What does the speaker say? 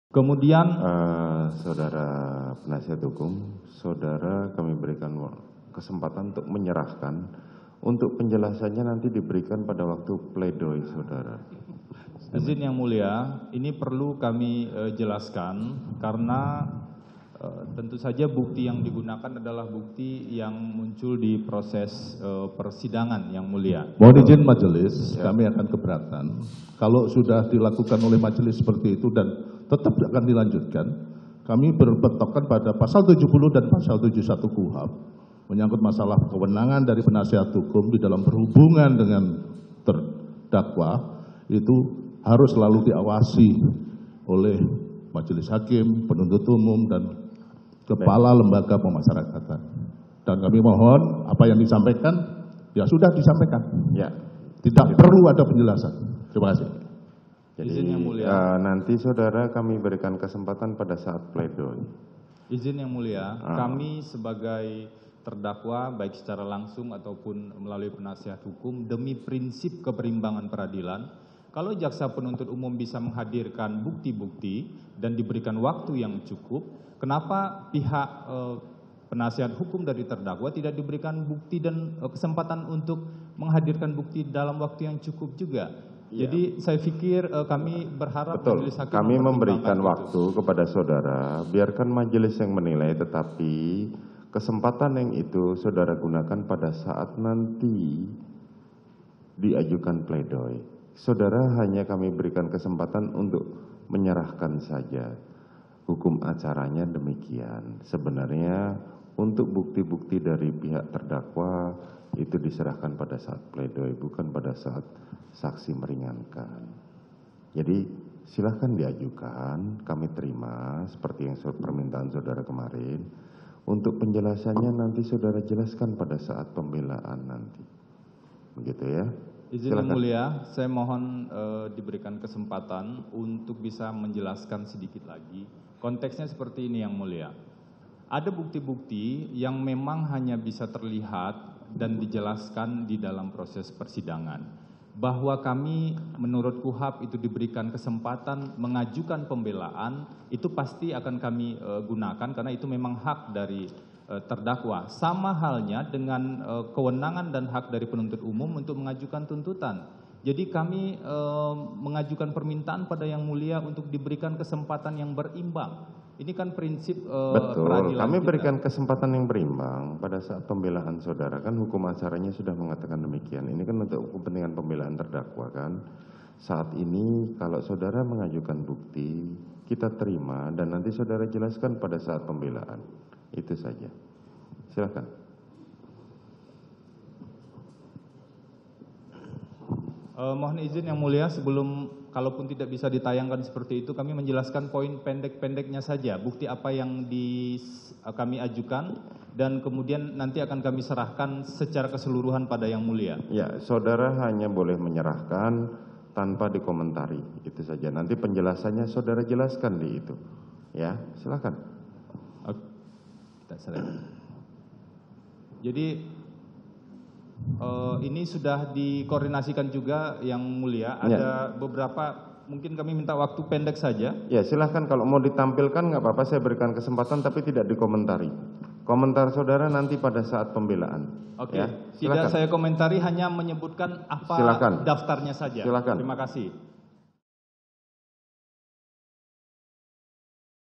Kemudian Saudara penasihat hukum, saudara kami berikan kesempatan untuk menyerahkan, untuk penjelasannya nanti diberikan pada waktu pledoi saudara. izin yang mulia, ini perlu kami jelaskan karena tentu saja bukti yang digunakan adalah bukti yang muncul di proses persidangan yang mulia. Mohon izin majelis, kami akan keberatan. Kalau sudah dilakukan oleh majelis seperti itu dan tetap akan dilanjutkan, kami berpetokan pada pasal 70 dan pasal 71 KUHP menyangkut masalah kewenangan dari penasihat hukum di dalam berhubungan dengan terdakwa itu harus selalu diawasi oleh majelis hakim, penuntut umum, dan kepala lembaga pemasyarakatan. Dan kami mohon apa yang disampaikan ya sudah disampaikan. Ya. Tidak perlu ada penjelasan. Terima kasih. Jadi Izin yang mulia. nanti saudara kami berikan kesempatan pada saat pledoi. Izin yang mulia, kami sebagai terdakwa baik secara langsung ataupun melalui penasihat hukum demi prinsip keberimbangan peradilan, kalau jaksa penuntut umum bisa menghadirkan bukti-bukti dan diberikan waktu yang cukup, kenapa pihak penasihat hukum dari terdakwa tidak diberikan bukti dan kesempatan untuk menghadirkan bukti dalam waktu yang cukup juga? Ya. Jadi saya pikir kami berharap Betul, majelis hakim kami mempertimbangkan memberikan itu. waktu kepada saudara, biarkan majelis yang menilai, tetapi kesempatan yang itu saudara gunakan pada saat nanti diajukan pledoi. Saudara hanya kami berikan kesempatan untuk menyerahkan saja. Hukum acaranya demikian. Sebenarnya untuk bukti-bukti dari pihak terdakwa itu diserahkan pada saat pledoi, bukan pada saat saksi meringankan. Jadi silahkan diajukan, kami terima seperti yang permintaan saudara kemarin. Untuk penjelasannya nanti saudara jelaskan pada saat pembelaan nanti. Begitu ya. Izin yang mulia, saya mohon diberikan kesempatan untuk bisa menjelaskan sedikit lagi. Konteksnya seperti ini yang mulia. Ada bukti-bukti yang memang hanya bisa terlihat dan dijelaskan di dalam proses persidangan. Bahwa kami menurut KUHP itu diberikan kesempatan mengajukan pembelaan, itu pasti akan kami gunakan karena itu memang hak dari terdakwa. Sama halnya dengan kewenangan dan hak dari penuntut umum untuk mengajukan tuntutan. Jadi kami mengajukan permintaan pada yang mulia untuk diberikan kesempatan yang berimbang. Ini kan prinsip betul, peradilan kami kita. berikan kesempatan yang berimbang pada saat pembelaan saudara. Kan hukum acaranya sudah mengatakan demikian. Ini kan untuk kepentingan pembelaan terdakwa kan. Saat ini kalau saudara mengajukan bukti, kita terima dan nanti saudara jelaskan pada saat pembelaan. Itu saja. Silakan. Mohon izin yang mulia, sebelum kalaupun tidak bisa ditayangkan seperti itu, kami menjelaskan poin pendek-pendeknya saja, bukti apa yang kami ajukan, dan kemudian nanti akan kami serahkan secara keseluruhan pada yang mulia. Ya, saudara hanya boleh menyerahkan tanpa dikomentari, itu saja. Nanti penjelasannya saudara jelaskan di itu. Ya, silakan. Jadi ini sudah dikoordinasikan juga yang mulia. Ada beberapa, mungkin kami minta waktu pendek saja. Ya silahkan, kalau mau ditampilkan nggak apa-apa, saya berikan kesempatan tapi tidak dikomentari. Komentar saudara nanti pada saat pembelaan. Oke, Ya, tidak saya komentari, hanya menyebutkan apa Silakan. daftarnya saja. Silakan. Terima kasih.